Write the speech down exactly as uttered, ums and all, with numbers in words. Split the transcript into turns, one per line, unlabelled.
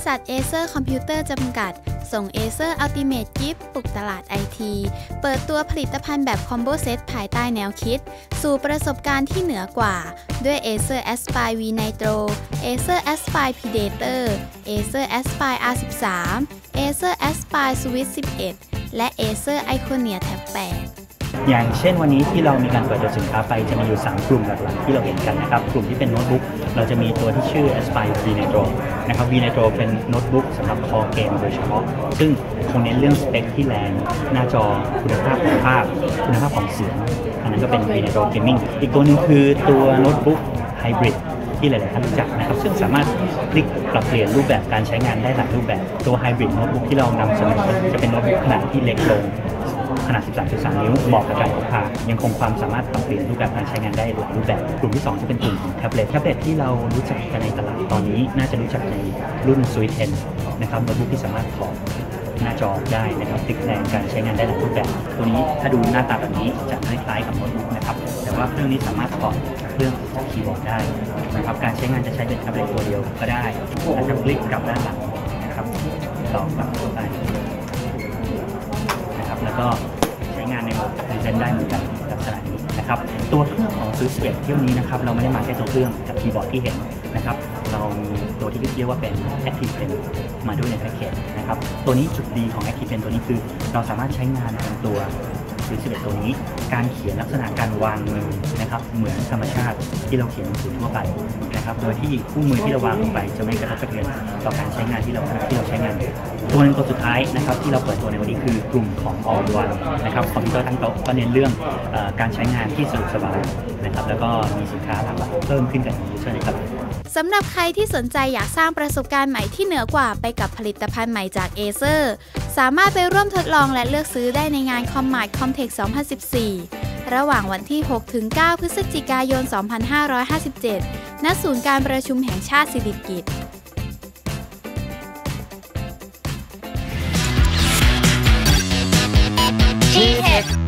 ษัท Acer Computer จำกัดส่ง Acer Ultimate Gift ปลุกตลาด ไอ ที เปิดตัวผลิตภัณฑ์แบบ Combo Set ภายใต้แนวคิดสู่ประสบการณ์ที่เหนือกว่าด้วย Acer Aspire V Nitro Acer Aspire Predator Acer Aspire อาร์ สิบสาม Acer Aspire Swift สิบเอ็ด และ Acer Iconia Tab แปด
อย่างเช่นวันนี้ที่เรามีการเปิดตัวสินค้าไปจะมีอยู่สามกลุ่มหลักๆที่เราเห็นกันนะครับกลุ่มที่เป็นโน้ตบุ๊กเราจะมีตัวที่ชื่อ Aspire V Nitro นะครับ V Nitro เป็นโน้ตบุ๊กสำหรับคอเกมโดยเฉพาะซึ่งคงเน้นเรื่องสเปคที่แรงหน้าจอคุณภาพของภาพคุณภาพของเสียงอันนั้นก็เป็น V Nitro Gaming อีกตัวหนึ่งคือตัวโน้ตบุ๊กไฮบริดที่หลายๆท่านรู้จักนะครับซึ่งสามารถพลิกปรับเปลี่ยนรูปแบบการใช้งานได้หลายรูปแบบตัวไฮบริดโน้ตบุ๊กที่เรานำเสนอจะเป็นโน้ตบุ๊กขนาดที่เล็กลงขนาด สิบสามจุดสาม นิ้วเหมาะกับการพกพายังคงความสามารถปรับเปลี่ยนรูปแบบการใช้งานได้หลายรูปแบบกลุ่มที่สองจะเป็นกลุ่มของแท็บเล็ตแท็บเล็ตที่เรารู้จักกันในตลาดตอนนี้น่าจะรู้จักในรุ่น Swift เท็น นะครับโน้ตบุ๊กที่สามารถถอดหน้าจอได้นะครับพลิกแปลงการใช้งานได้หลายรูปแบบตัวนี้ถ้าดูหน้าตาแบบนี้จะคล้ายๆกับโน้ตบุ๊กนะครับแต่ว่าเครื่องนี้สามารถถอดเครื่องจากคีย์บอร์ดได้นะครับการใช้งานจะใช้เป็นแท็บเล็ตตัวเดียวก็ได้และจะคลิกกลับด้านหลังนะครับต่อกลับไปนะครับแล้วก็งานในโหมดพรีเซนต์ได้เหมือนกันลักษณะนี้นะครับตัวเครื่องของ Swift สิบเอ็ดเที่ยวนี้นะครับเราไม่ได้มาแค่ตัวเครื่องกับคีย์บอร์ดที่เห็นนะครับเรามีตัวที่เรียกว่าเป็น Active Pen มาด้วยในแพ็กเกจนะครับตัวนี้จุดดีของ Active Pen ตัวนี้คือเราสามารถใช้งานเป็นตัว Swift สิบเอ็ดตัวนี้การเขียนลักษณะการวางมือนะครับเหมือนธรรมชาติที่เราเขียนหนังสือทั่วไปนะครับโดยที่คู่มือที่เราวางลงไปจะไม่กระทบกระเทือนต่อการใช้งานที่เราที่เราใช้งานตัวนึงตัวสุดท้ายนะครับที่เราเปิดตัวในวันนี้คือกลุ่มของ All One นะครับคอมพิวเตอร์ทั้งโต๊ะก็เน้นเรื่องเอ่อการใช้งานที่สะดวกสบายนะครับแล้วก็มีสินค้าหลากหลายเพิ่มขึ้นกันเช่นครับ
สำหรับใครที่สนใจอยากสร้างประสบการณ์ใหม่ที่เหนือกว่าไปกับผลิตภัณฑ์ใหม่จาก Acer สามารถไปร่วมทดลองและเลือกซื้อได้ในงาน Commart Comtech สองพันสิบสี่ ระหว่างวันที่ หกถึงเก้า พฤศจิกายน สองพันห้าร้อยห้าสิบเจ็ด ณ ศูนย์การประชุมแห่งชาติสิริกิติ์
ที เทค